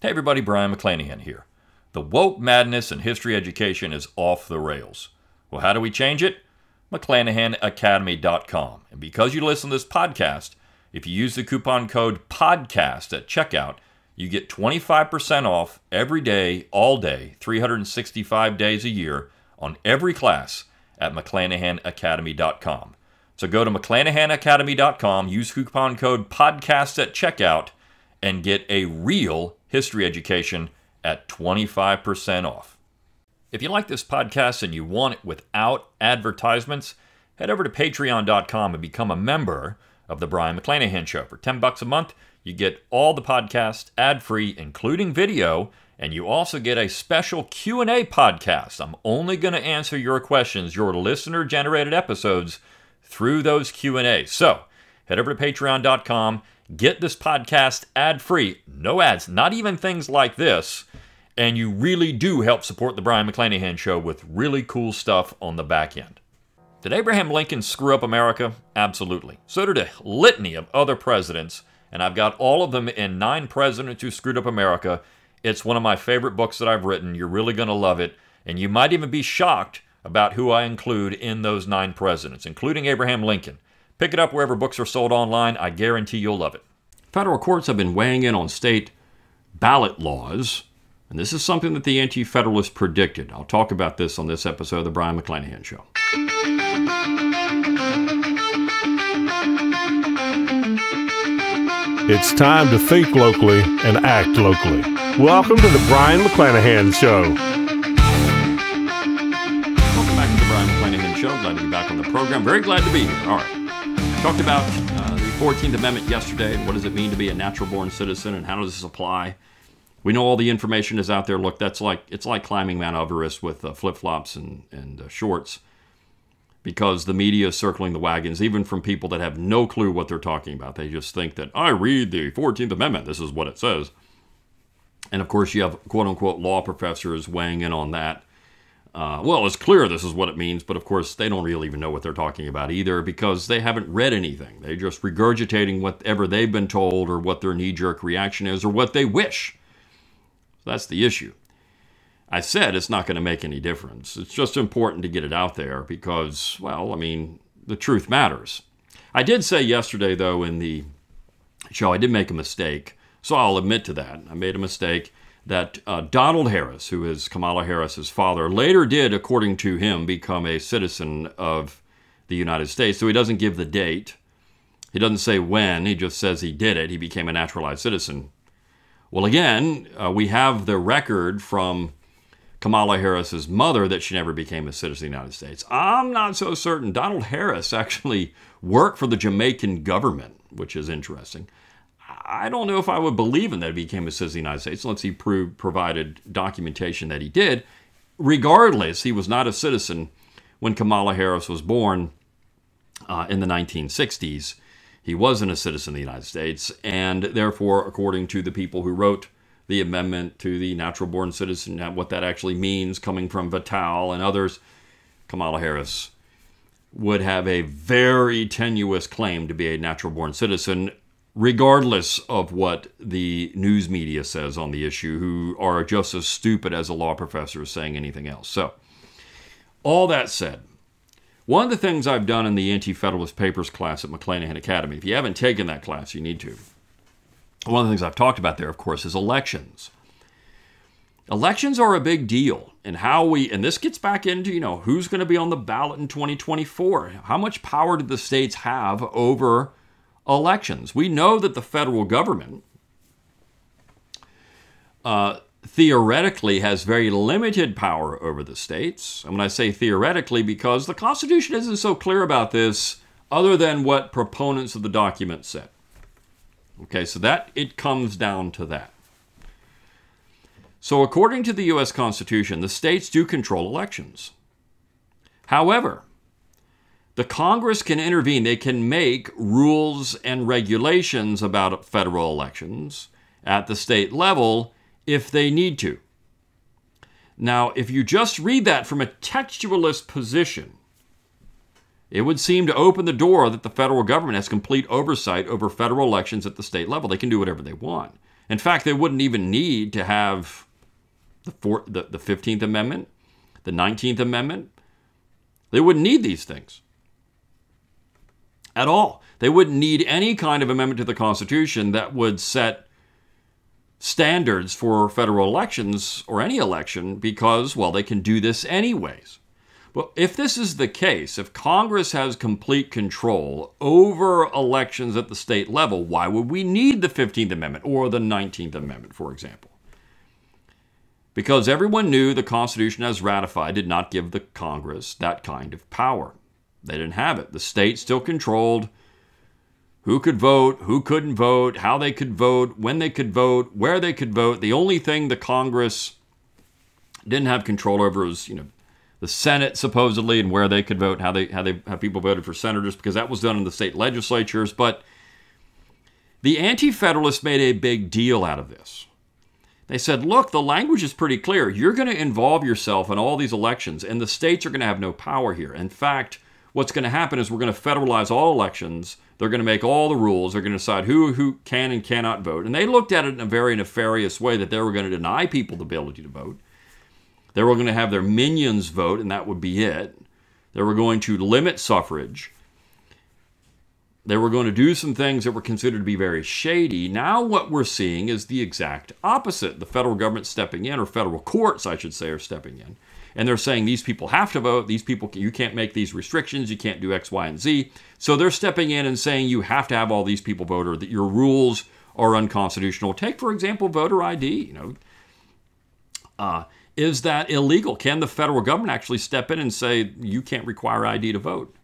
Hey everybody, Brian McClanahan here. The woke madness in history education is off the rails. Well, how do we change it? McClanahanacademy.com. And because you listen to this podcast, if you use the coupon code PODCAST at checkout, you get 25% off every day, all day, 365 days a year on every class at McClanahanacademy.com. So go to McClanahanacademy.com, use coupon code PODCAST at checkout, and get a real history education at 25% off. If you like this podcast and you want it without advertisements, head over to patreon.com and become a member of the Brian McClanahan Show. For $10 a month, you get all the podcasts ad-free, including video, and you also get a special Q&A podcast. I'm only going to answer your questions, your listener-generated episodes, through those Q&As. So, head over to patreon.com, get this podcast ad-free, no ads, not even things like this, and you really do help support the Brian McClanahan Show with really cool stuff on the back end. Did Abraham Lincoln screw up America? Absolutely. So did a litany of other presidents, and I've got all of them in 9 Presidents Who Screwed Up America. It's one of my favorite books that I've written. You're really going to love it, and you might even be shocked about who I include in those 9 presidents, including Abraham Lincoln. Pick it up wherever books are sold online. I guarantee you'll love it. Federal courts have been weighing in on state ballot laws, and this is something that the Anti-Federalists predicted. I'll talk about this on this episode of the Brian McClanahan Show. It's time to think locally and act locally. Welcome to the Brian McClanahan Show. Welcome back to the Brian McClanahan Show. Glad to be back on the program. Very glad to be here. All right. Talked about the 14th Amendment yesterday. What does it mean to be a natural-born citizen, and how does this apply? We know all the information is out there. Look, it's like climbing Mount Everest with flip-flops and shorts, because the media is circling the wagons, even from people that have no clue what they're talking about. They just think that, I read the 14th Amendment, this is what it says. And of course, you have quote-unquote law professors weighing in on that. Well, it's clear this is what it means, but of course, they don't really even know what they're talking about either, because they haven't read anything. They're just regurgitating whatever they've been told, or what their knee-jerk reaction is, or what they wish. So that's the issue. I said it's not going to make any difference. It's just important to get it out there because, well, I mean, the truth matters. I did say yesterday, though, in the show, I did make a mistake, so I'll admit to that. I made a mistake that Donald Harris, who is Kamala Harris's father, later did, according to him, become a citizen of the United States. So he doesn't give the date. He doesn't say when. He just says he did it. He became a naturalized citizen. Well, again, we have the record from Kamala Harris's mother that she never became a citizen of the United States. I'm not so certain. Donald Harris actually worked for the Jamaican government, which is interesting. I don't know if I would believe in that he became a citizen of the United States unless he provided documentation that he did. Regardless, he was not a citizen when Kamala Harris was born in the 1960s. He wasn't a citizen of the United States, and therefore, according to the people who wrote the amendment to the natural-born citizen, what that actually means, coming from Vattel and others, Kamala Harris would have a very tenuous claim to be a natural-born citizen, regardless of what the news media says on the issue, who are just as stupid as a law professor is saying anything else. So, all that said, one of the things I've done in the Anti-Federalist Papers class at McClanahan Academy, if you haven't taken that class, you need to. One of the things I've talked about there, of course, is elections. Elections are a big deal, and and this gets back into, who's going to be on the ballot in 2024? How much power do the states have over elections? We know that the federal government theoretically has very limited power over the states. And when I say theoretically, because the Constitution isn't so clear about this, other than what proponents of the document said. Okay, so that it comes down to that. So according to the U.S. Constitution, the states do control elections. However, the Congress can intervene. They can make rules and regulations about federal elections at the state level if they need to. Now, if you just read that from a textualist position, it would seem to open the door that the federal government has complete oversight over federal elections at the state level. They can do whatever they want. In fact, they wouldn't even need to have the 15th Amendment, the 19th Amendment. They wouldn't need these things at all. They wouldn't need any kind of amendment to the Constitution that would set standards for federal elections or any election because, well, they can do this anyways. Well, if this is the case, if Congress has complete control over elections at the state level, why would we need the 15th Amendment or the 19th Amendment, for example? Because everyone knew the Constitution as ratified did not give the Congress that kind of power. They didn't have it. The state still controlled who could vote, who couldn't vote, how they could vote, when they could vote, where they could vote. The only thing the Congress didn't have control over was, the Senate supposedly, and where they could vote, how people voted for senators, because that was done in the state legislatures. But the Anti-Federalists made a big deal out of this. They said, look, the language is pretty clear. You're going to involve yourself in all these elections, and the states are going to have no power here. In fact, what's going to happen is we're going to federalize all elections. They're going to make all the rules. They're going to decide who can and cannot vote. And they looked at it in a very nefarious way, that they were going to deny people the ability to vote. They were going to have their minions vote, and that would be it. They were going to limit suffrage. They were going to do some things that were considered to be very shady. Now what we're seeing is the exact opposite. The federal government stepping in, or federal courts, I should say, are stepping in. And they're saying these people have to vote. These people, you can't make these restrictions. You can't do X, Y, and Z. So they're stepping in and saying you have to have all these people vote, or that your rules are unconstitutional. Take, for example, voter ID. Is that illegal? Can the federal government actually step in and say you can't require ID to vote?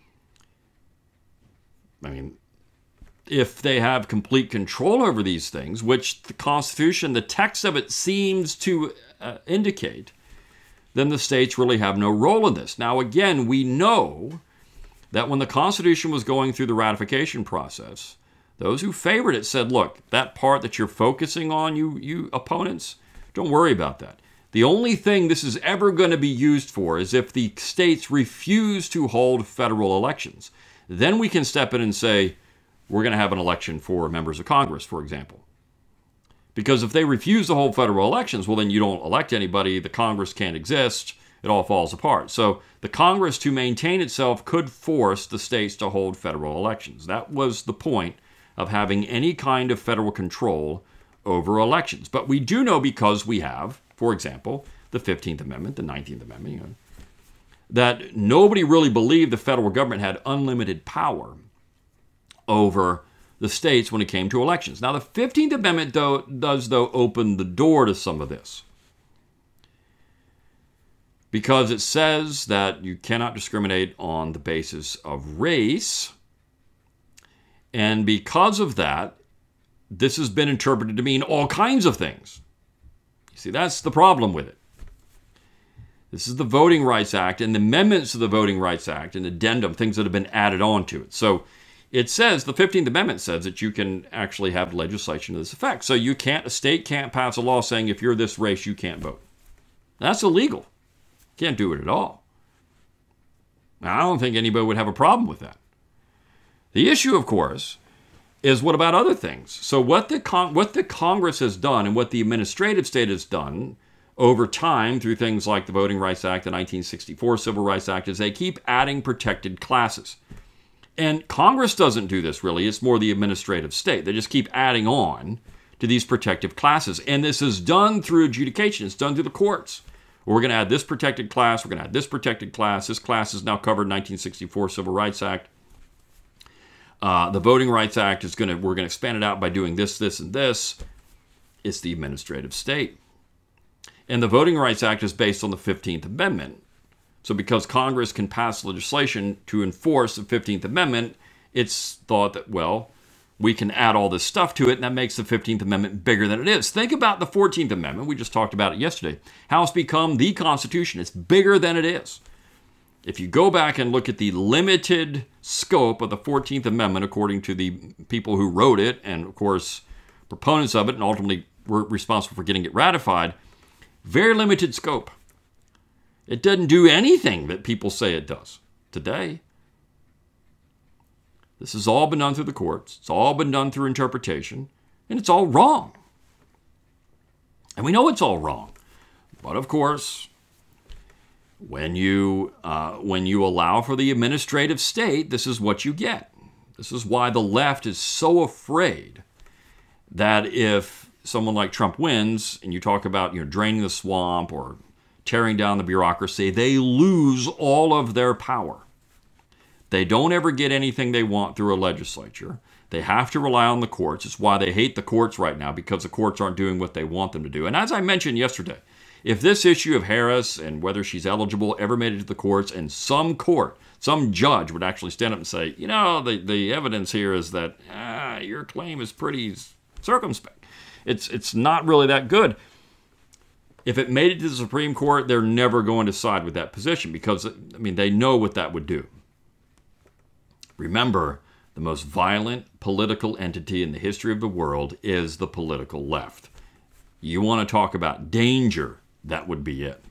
I mean, if they have complete control over these things, which the Constitution, the text of it seems to indicate, then the states really have no role in this. Now, again, we know that when the Constitution was going through the ratification process, those who favored it said, look, that part that you're focusing on, you opponents, don't worry about that. The only thing this is ever going to be used for is if the states refuse to hold federal elections. Then we can step in and say, we're going to have an election for members of Congress, for example. Because if they refuse to hold federal elections, well, then you don't elect anybody, the Congress can't exist, it all falls apart. So the Congress, to maintain itself, could force the states to hold federal elections. That was the point of having any kind of federal control over elections. But we do know, because we have, for example, the 15th Amendment, the 19th Amendment, that nobody really believed the federal government had unlimited power over the states when it came to elections. Now, the 15th Amendment does open the door to some of this, because it says that you cannot discriminate on the basis of race, and because of that, this has been interpreted to mean all kinds of things. You see, that's the problem with it. This is the Voting Rights Act and the amendments to the Voting Rights Act and addendum, things that have been added on to it. So it says, the 15th Amendment says that you can actually have legislation to this effect. So a state can't pass a law saying if you're this race, you can't vote. That's illegal. Can't do it at all. Now, I don't think anybody would have a problem with that. The issue, of course, is what about other things? So what the Congress has done and what the administrative state has done over time through things like the Voting Rights Act, the 1964 Civil Rights Act, is they keep adding protected classes. And Congress doesn't do this, really. It's more the administrative state. They just keep adding on to these protective classes. And this is done through adjudication. It's done through the courts. We're going to add this protected class. We're going to add this protected class. This class is now covered in 1964 Civil Rights Act. The Voting Rights Act we're going to expand it out by doing this, this, and this. It's the administrative state. And the Voting Rights Act is based on the 15th Amendment. So because Congress can pass legislation to enforce the 15th Amendment, it's thought that, well, we can add all this stuff to it, and that makes the 15th Amendment bigger than it is. Think about the 14th Amendment. We just talked about it yesterday. How it's become the Constitution. It's bigger than it is. If you go back and look at the limited scope of the 14th Amendment, according to the people who wrote it, and of course, proponents of it, and ultimately were responsible for getting it ratified, very limited scope. It doesn't do anything that people say it does today. This has all been done through the courts. It's all been done through interpretation. And it's all wrong. And we know it's all wrong. But of course, when you allow for the administrative state, this is what you get. This is why the left is so afraid that if someone like Trump wins and you talk about draining the swamp or tearing down the bureaucracy, they lose all of their power. They don't ever get anything they want through a legislature. They have to rely on the courts. It's why they hate the courts right now, because the courts aren't doing what they want them to do. And as I mentioned yesterday, if this issue of Harris and whether she's eligible ever made it to the courts, and some court, some judge would actually stand up and say, the evidence here is that your claim is pretty circumspect. It's not really that good. If it made it to the Supreme Court, they're never going to side with that position because, they know what that would do. Remember, the most violent political entity in the history of the world is the political left. You want to talk about danger, that would be it.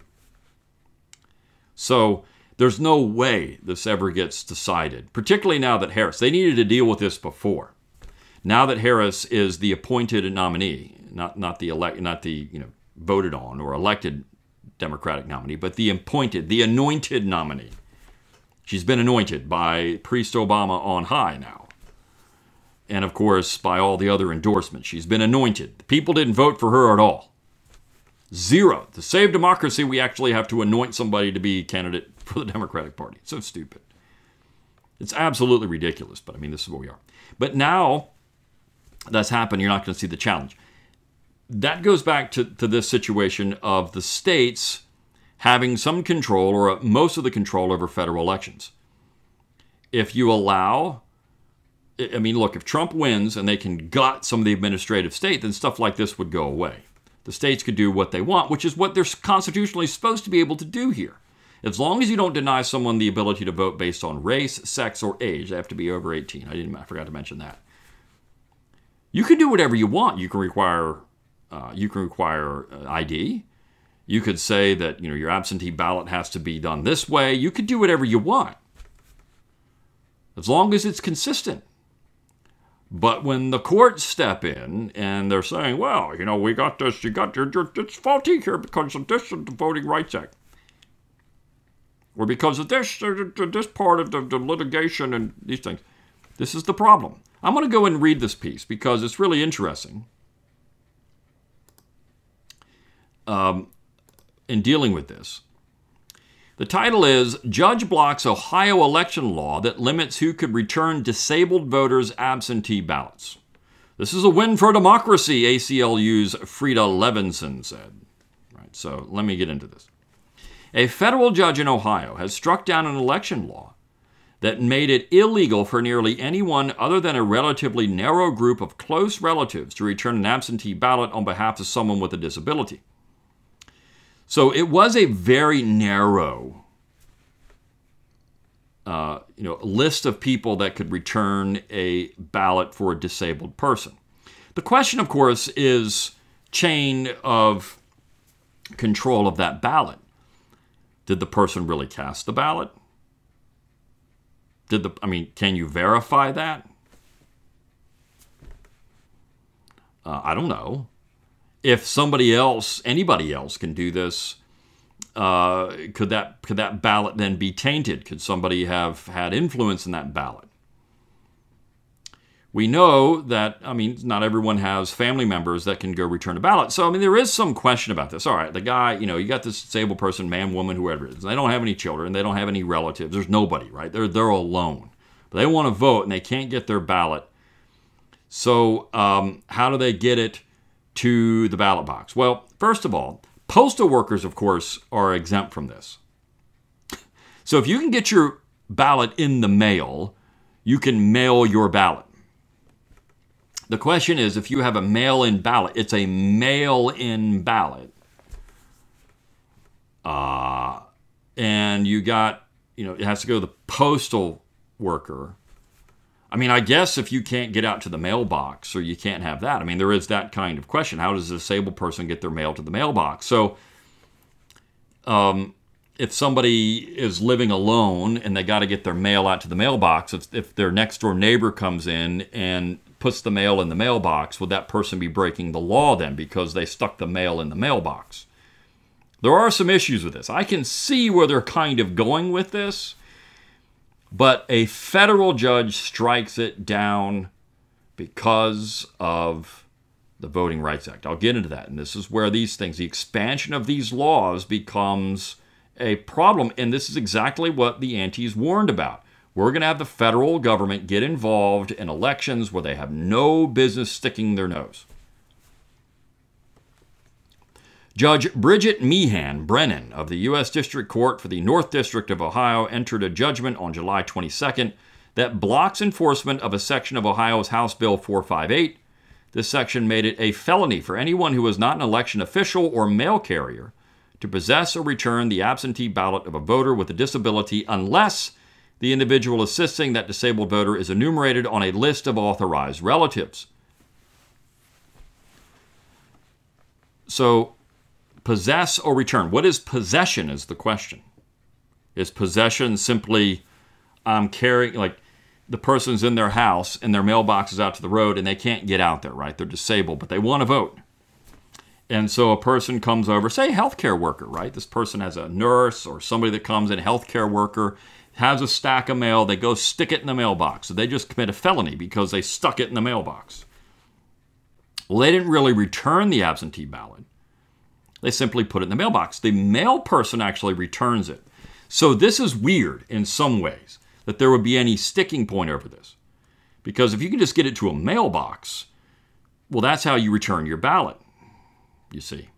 So there's no way this ever gets decided, particularly now that Harris, they needed to deal with this before. Now that Harris is the appointed nominee, not the voted on or elected Democratic nominee, but the anointed nominee. She's been anointed by Priest Obama on high now. And of course, by all the other endorsements. She's been anointed. The people didn't vote for her at all. Zero. To save democracy, we actually have to anoint somebody to be candidate for the Democratic Party. So stupid. It's absolutely ridiculous, but this is where we are. But now that's happened, you're not going to see the challenge. That goes back to this situation of the states having some control or most of the control over federal elections. If you allow, look, if Trump wins and they can gut some of the administrative state, then stuff like this would go away. The states could do what they want, which is what they're constitutionally supposed to be able to do here. As long as you don't deny someone the ability to vote based on race, sex, or age, they have to be over 18. I forgot to mention that. You can do whatever you want. You can require ID. You could say that your absentee ballot has to be done this way. You could do whatever you want, as long as it's consistent. But when the courts step in and they're saying, well, we got this, it's faulty here because of this of the Voting Rights Act, or because of this part of the litigation and these things, this is the problem. I'm going to go and read this piece because it's really interesting. In dealing with this. The title is, Judge Blocks Ohio Election Law That Limits Who Could Return Disabled Voters' Absentee Ballots. This is a win for democracy, ACLU's Frida Levinson said. Right, so let me get into this. A federal judge in Ohio has struck down an election law that made it illegal for nearly anyone other than a relatively narrow group of close relatives to return an absentee ballot on behalf of someone with a disability. So it was a very narrow list of people that could return a ballot for a disabled person. The question, of course, is chain of control of that ballot. Did the person really cast the ballot? Can you verify that? I don't know. If anybody else can do this, could that ballot then be tainted? Could somebody have had influence in that ballot? We know that, not everyone has family members that can go return a ballot. So, there is some question about this. All right, the guy, you got this disabled person, man, woman, whoever it is. They don't have any children. They don't have any relatives. There's nobody, right? They're alone. But they want to vote, and they can't get their ballot. So how do they get it to the ballot box? Well, first of all, postal workers, of course, are exempt from this. So if you can get your ballot in the mail, you can mail your ballot. The question is, if you have a mail-in ballot, it's a mail-in ballot. And you got, it has to go to the postal worker. I guess if you can't get out to the mailbox or you can't have that, there is that kind of question. How does a disabled person get their mail to the mailbox? So if somebody is living alone and they got to get their mail out to the mailbox, if their next door neighbor comes in and puts the mail in the mailbox, would that person be breaking the law then because they stuck the mail in the mailbox? There are some issues with this. I can see where they're kind of going with this, but a federal judge strikes it down because of the Voting Rights Act. I'll get into that, and this is where these things, the expansion of these laws becomes a problem, and this is exactly what the antis warned about. We're going to have the federal government get involved in elections where they have no business sticking their nose. Judge Bridget Meehan Brennan of the U.S. District Court for the North District of Ohio entered a judgment on July 22nd that blocks enforcement of a section of Ohio's House Bill 458. This section made it a felony for anyone who was not an election official or mail carrier to possess or return the absentee ballot of a voter with a disability unless the individual assisting that disabled voter is enumerated on a list of authorized relatives. So, possess or return. What is possession is the question. Is possession simply I'm carrying, like the person's in their house and their mailbox is out to the road and they can't get out there, right? They're disabled, but they want to vote. And so a person comes over, say a healthcare worker, right? This person has a nurse or somebody that comes in, a healthcare worker, has a stack of mail, they go stick it in the mailbox. So they just commit a felony because they stuck it in the mailbox. Well, they didn't really return the absentee ballot. They simply put it in the mailbox. The mail person actually returns it. So this is weird in some ways, that there would be any sticking point over this. Because if you can just get it to a mailbox, well, that's how you return your ballot, you see.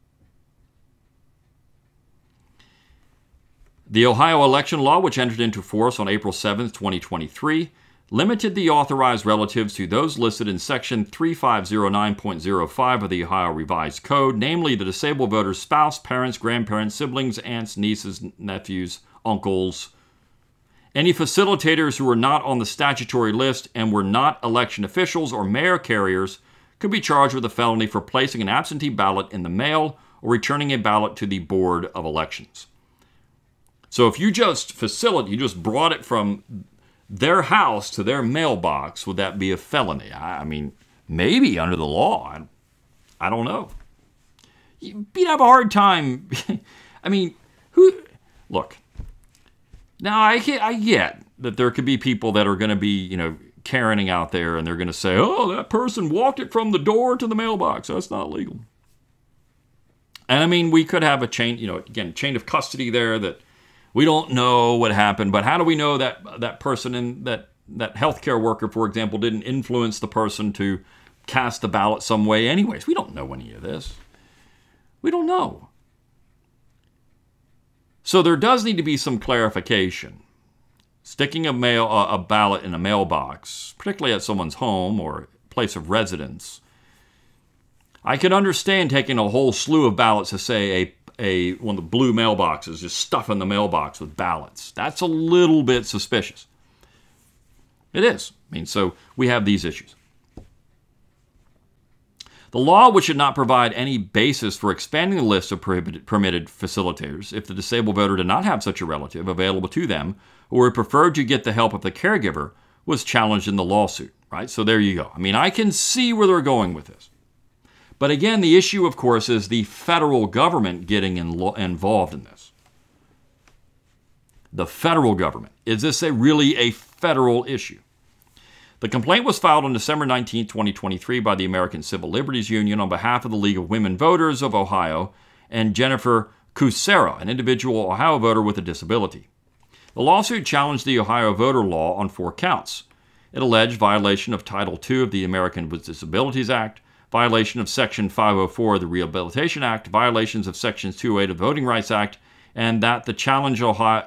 The Ohio election law, which entered into force on April 7th, 2023, limited the authorized relatives to those listed in Section 3509.05 of the Ohio Revised Code, namely the disabled voter's spouse, parents, grandparents, siblings, aunts, nieces, nephews, uncles. Any facilitators who were not on the statutory list and were not election officials or mail carriers could be charged with a felony for placing an absentee ballot in the mail or returning a ballot to the Board of Elections. So if you just you just brought it from their house to their mailbox, would that be a felony? I mean, maybe under the law. I don't know. You'd have a hard time. I mean, look, now I get that there could be people that are going to be, Karening out there and they're going to say, oh, that person walked it from the door to the mailbox. That's not legal. And I mean, we could have a chain of custody there that we don't know what happened, but how do we know that that person and that healthcare worker, for example, didn't influence the person to cast the ballot some way anyways? We don't know any of this. We don't know. So there does need to be some clarification. Sticking a ballot in a mailbox, particularly at someone's home or place of residence, I could understand taking a whole slew of ballots to say one of the blue mailboxes, just stuffing the mailbox with ballots. That's a little bit suspicious. It is. I mean, so we have these issues. The law, which should not provide any basis for expanding the list of permitted facilitators if the disabled voter did not have such a relative available to them or preferred to get the help of the caregiver, was challenged in the lawsuit, right? So there you go. I mean, I can see where they're going with this. But again, the issue, of course, is the federal government getting involved in this. The federal government. Is this really a federal issue? The complaint was filed on December 19, 2023 by the American Civil Liberties Union on behalf of the League of Women Voters of Ohio and Jennifer Kucera, an individual Ohio voter with a disability. The lawsuit challenged the Ohio voter law on 4 counts. It alleged violation of Title II of the Americans with Disabilities Act, violation of Section 504 of the Rehabilitation Act, violations of Sections 208 of the Voting Rights Act, and that the challenge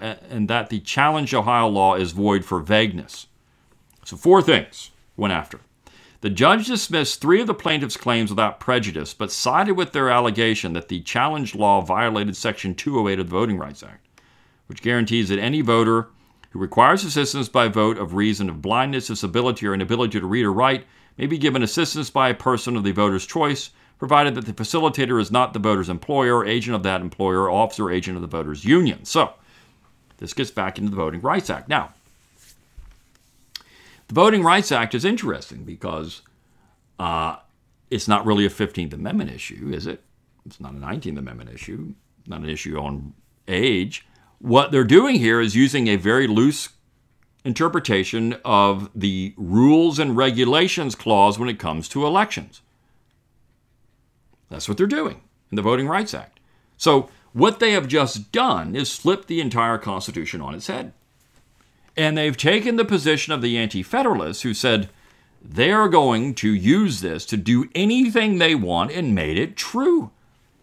Ohio law is void for vagueness. So 4 things went after. The judge dismissed 3 of the plaintiffs' claims without prejudice, but sided with their allegation that the challenged law violated Section 208 of the Voting Rights Act, which guarantees that any voter who requires assistance by vote of reason of blindness, disability, or inability to read or write may be given assistance by a person of the voter's choice, provided that the facilitator is not the voter's employer or agent of that employer or officer or agent of the voter's union. So, this gets back into the Voting Rights Act. Now, The Voting Rights Act is interesting because it's not really a 15th Amendment issue, is it? It's not a 19th Amendment issue, not an issue on age. What they're doing here is using a very loose interpretation of the rules and regulations clause when it comes to elections. That's what they're doing in the Voting Rights Act. So what they have just done is flip the entire Constitution on its head. And they've taken the position of the Anti-Federalists who said they are going to use this to do anything they want and made it true.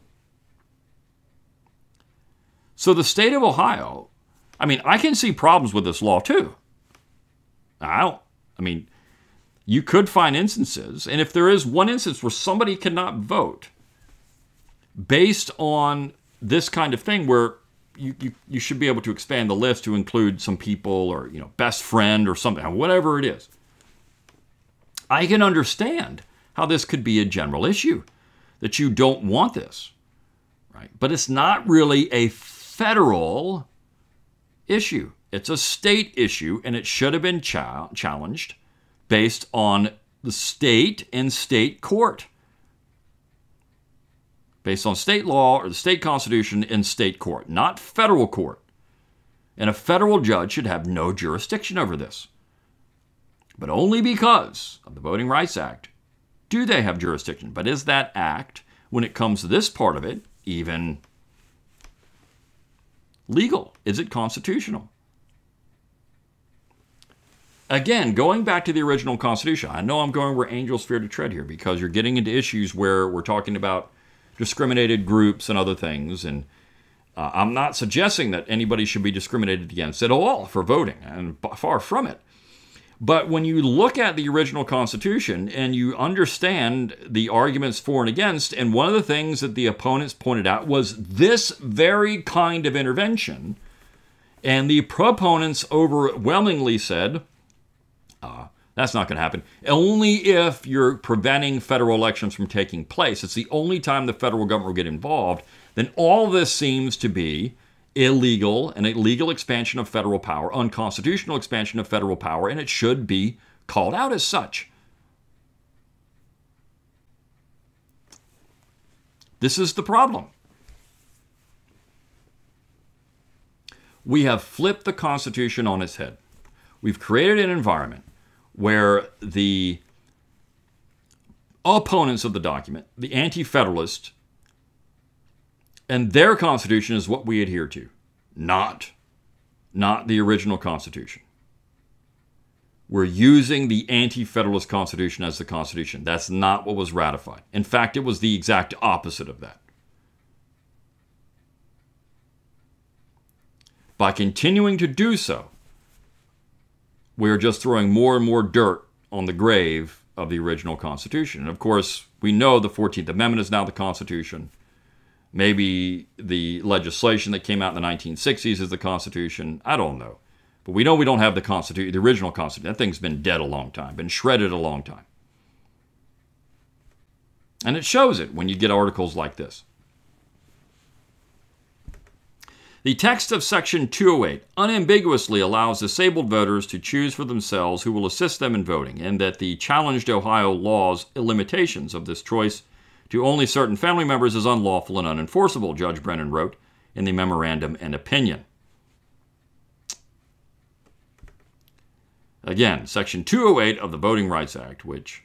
So the state of Ohio, I can see problems with this law too. You could find instances, and if there is one instance where somebody cannot vote based on this kind of thing where you should be able to expand the list to include some people or, best friend or something, whatever it is. I can understand how this could be a general issue, that you don't want this, right? But it's not really a federal issue. It's a state issue, and it should have been challenged based on the state and state court. Based on state law or the state constitution in state court, not federal court. And a federal judge should have no jurisdiction over this. But only because of the Voting Rights Act do they have jurisdiction. But is that act, when it comes to this part of it, even legal? Is it constitutional? Again, going back to the original Constitution, I know I'm going where angels fear to tread here because you're getting into issues where we're talking about discriminated groups and other things, and I'm not suggesting that anybody should be discriminated against at all for voting, and far from it. But when you look at the original Constitution and you understand the arguments for and against, and one of the things that the opponents pointed out was this very kind of intervention, and the proponents overwhelmingly said, that's not going to happen. Only if you're preventing federal elections from taking place. It's the only time the federal government will get involved. Then all this seems to be illegal, an illegal expansion of federal power, unconstitutional expansion of federal power, and it should be called out as such. This is the problem. We have flipped the Constitution on its head. We've created an environment where the opponents of the document, the Anti-Federalists, and their Constitution is what we adhere to, not the original Constitution. We're using the Anti-Federalist Constitution as the Constitution. That's not what was ratified. In fact, it was the exact opposite of that. By continuing to do so, we're just throwing more and more dirt on the grave of the original Constitution. And of course, we know the 14th Amendment is now the Constitution. Maybe the legislation that came out in the 1960s is the Constitution. I don't know. But we know we don't have the Constitution, the original Constitution. That thing's been dead a long time, been shredded a long time. And it shows it when you get articles like this. The text of Section 208 unambiguously allows disabled voters to choose for themselves who will assist them in voting, and that the challenged Ohio law's limitations of this choice to only certain family members is unlawful and unenforceable, Judge Brennan wrote in the memorandum and opinion. Again, Section 208 of the Voting Rights Act, which,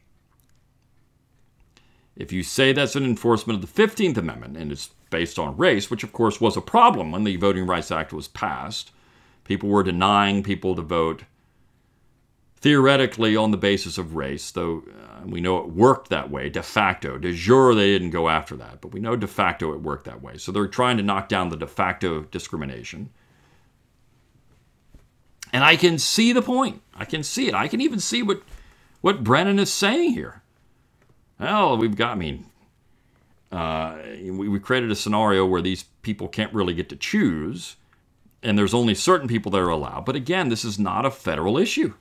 if you say that's an enforcement of the 15th Amendment, and it's based on race, which of course was a problem when the Voting Rights Act was passed. People were denying people to vote theoretically on the basis of race, though we know it worked that way de facto. De jure, they didn't go after that, but we know de facto it worked that way. So they're trying to knock down the de facto discrimination. And I can see the point. I can see it. I can even see what Brennan is saying here. Well, we created a scenario where these people can't really get to choose, and there's only certain people that are allowed. But again, this is not a federal issue.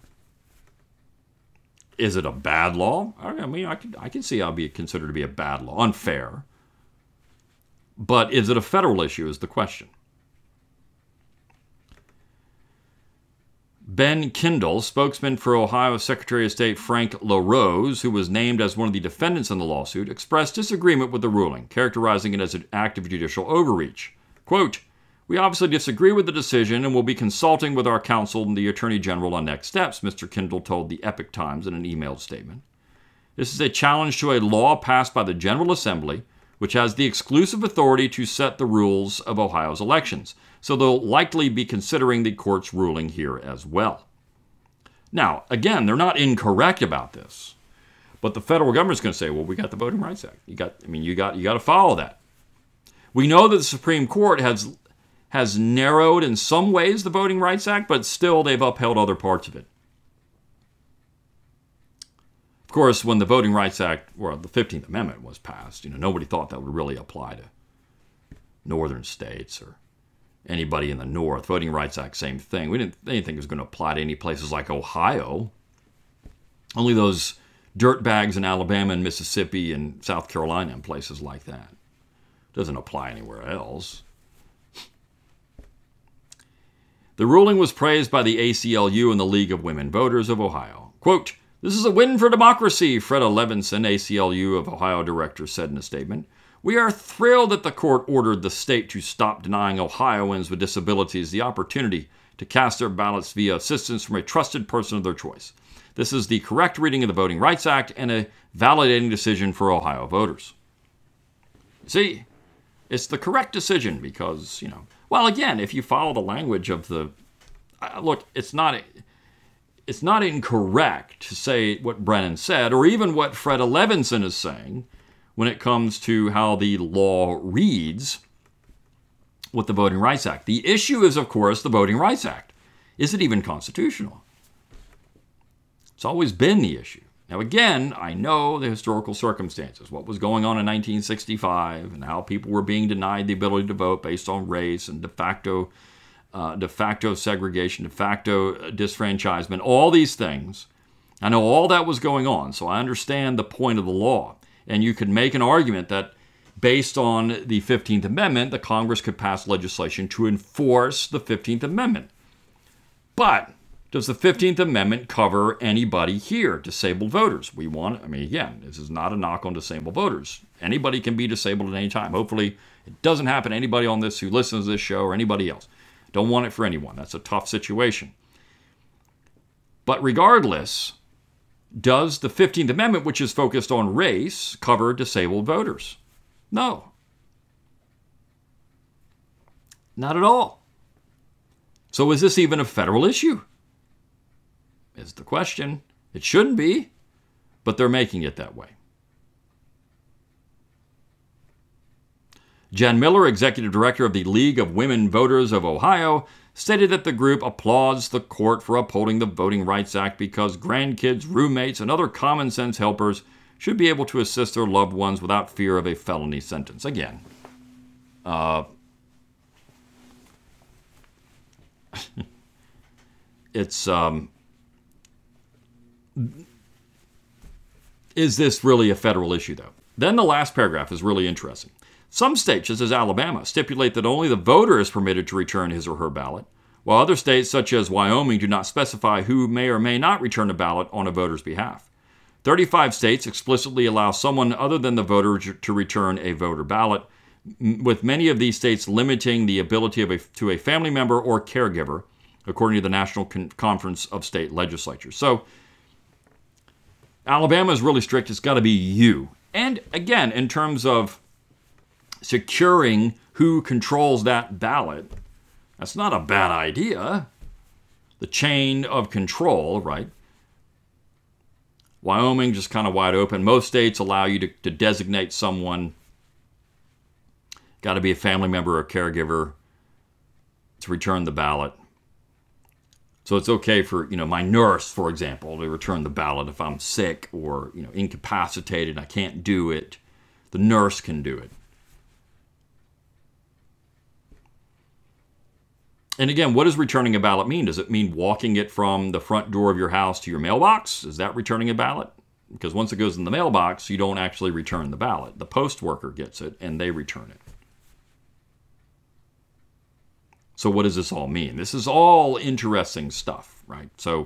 Is it a bad law? I can see how it'd be considered to be a bad law, unfair. But is it a federal issue is the question. Ben Kindle, spokesman for Ohio Secretary of State Frank LaRose, who was named as one of the defendants in the lawsuit, expressed disagreement with the ruling, characterizing it as an act of judicial overreach. Quote, "We obviously disagree with the decision and will be consulting with our counsel and the Attorney General on next steps," Mr. Kindle told the Epic Times in an emailed statement. "This is a challenge to a law passed by the General Assembly, which has the exclusive authority to set the rules of Ohio's elections. So they'll likely be considering the court's ruling here as well." Now, again, they're not incorrect about this, but the federal government's going to say, "Well, we got the Voting Rights Act. You got to follow that." We know that the Supreme Court has narrowed in some ways the Voting Rights Act, but still they've upheld other parts of it. Of course, when the Voting Rights Act, or the 15th Amendment, was passed, nobody thought that would really apply to northern states or anybody in the North. Voting Rights Act, same thing. We didn't think it was going to apply to any places like Ohio. Only those dirtbags in Alabama and Mississippi and South Carolina and places like that. It doesn't apply anywhere else. The ruling was praised by the ACLU and the League of Women Voters of Ohio. Quote, "This is a win for democracy," Freda Levinson, ACLU of Ohio director, said in a statement. "We are thrilled that the court ordered the state to stop denying Ohioans with disabilities the opportunity to cast their ballots via assistance from a trusted person of their choice. This is the correct reading of the Voting Rights Act and a validating decision for Ohio voters." See, it's the correct decision because, well, again, if you follow the language of the, look, it's not incorrect to say what Brennan said or even what Freda Levinson is saying when it comes to how the law reads with the Voting Rights Act. The issue is, of course, the Voting Rights Act. Is it even constitutional? It's always been the issue. Now, again, I know the historical circumstances, what was going on in 1965 and how people were being denied the ability to vote based on race and de facto segregation, de facto disfranchisement, all these things. I know all that was going on, so I understand the point of the law. And you could make an argument that based on the 15th Amendment, the Congress could pass legislation to enforce the 15th Amendment. But does the 15th Amendment cover anybody here, disabled voters? Again, this is not a knock on disabled voters. Anybody can be disabled at any time. Hopefully, it doesn't happen to anybody on this who listens to this show or anybody else. Don't want it for anyone. That's a tough situation. But regardless, does the 15th Amendment, which is focused on race, cover disabled voters? No. Not at all. So is this even a federal issue? Is the question. It shouldn't be, but they're making it that way. Jen Miller, executive director of the League of Women Voters of Ohio, stated that the group applauds the court for upholding the Voting Rights Act because grandkids, roommates, and other common sense helpers should be able to assist their loved ones without fear of a felony sentence. Again, is this really a federal issue, though? Then the last paragraph is really interesting. Some states, such as Alabama, stipulate that only the voter is permitted to return his or her ballot, while other states, such as Wyoming, do not specify who may or may not return a ballot on a voter's behalf. 35 states explicitly allow someone other than the voter to return a voter ballot, with many of these states limiting the ability to a family member or caregiver, according to the National Conference of State Legislatures. So Alabama is really strict. It's got to be you. And again, in terms of securing who controls that ballot, that's not a bad idea. The chain of control, right? Wyoming, just kind of wide open. Most states allow you to designate someone. Got to be a family member or caregiver to return the ballot. So it's okay for, my nurse, for example, to return the ballot if I'm sick or, incapacitated, I can't do it. The nurse can do it. And again, what does returning a ballot mean? Does it mean walking it from the front door of your house to your mailbox? Is that returning a ballot? Because once it goes in the mailbox, you don't actually return the ballot. The post worker gets it, and they return it. So what does this all mean? This is all interesting stuff. right? So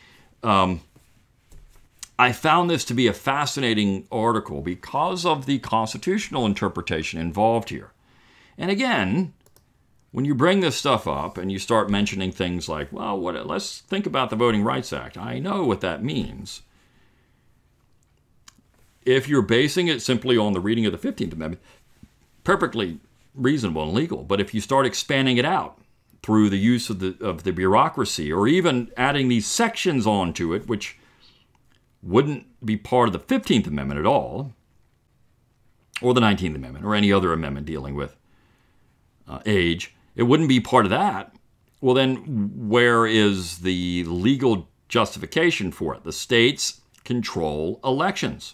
I found this to be a fascinating article because of the constitutional interpretation involved here. And again, when you bring this stuff up and you start mentioning things like, well, let's think about the Voting Rights Act. I know what that means. If you're basing it simply on the reading of the 15th Amendment, perfectly reasonable and legal. But if you start expanding it out through the use of the bureaucracy, or even adding these sections onto it, which wouldn't be part of the 15th Amendment at all, or the 19th Amendment, or any other amendment dealing with age, it wouldn't be part of that. Well, then where is the legal justification for it? The states control elections.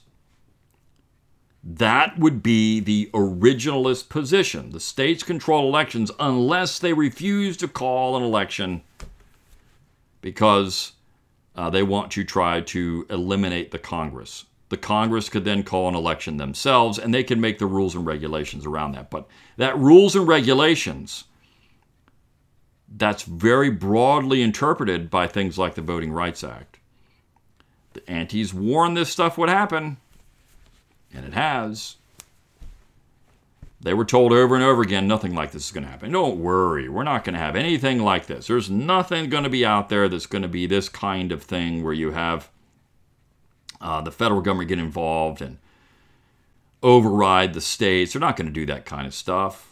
That would be the originalist position. The states control elections unless they refuse to call an election because they want to try to eliminate the Congress. The Congress could then call an election themselves, and they can make the rules and regulations around that. But that rules and regulations, that's very broadly interpreted by things like the Voting Rights Act. The antis warned this stuff would happen, and it has. They were told over and over again, nothing like this is going to happen. Don't worry, we're not going to have anything like this. There's nothing going to be out there that's going to be this kind of thing where you have the federal government get involved and override the states. They're not going to do that kind of stuff.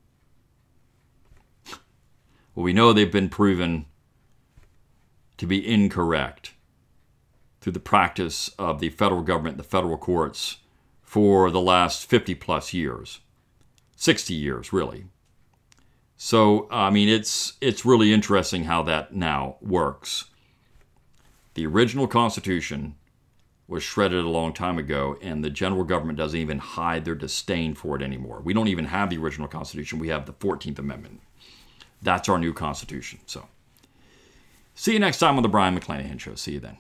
Well, we know they've been proven to be incorrect through the practice of the federal government, the federal courts, for the last 50 plus years. 60 years, really. So, I mean, it's really interesting how that now works. The original Constitution was shredded a long time ago, and the general government doesn't even hide their disdain for it anymore. We don't even have the original Constitution. We have the 14th Amendment. That's our new Constitution. So, see you next time on the Brian McClanahan Show. See you then.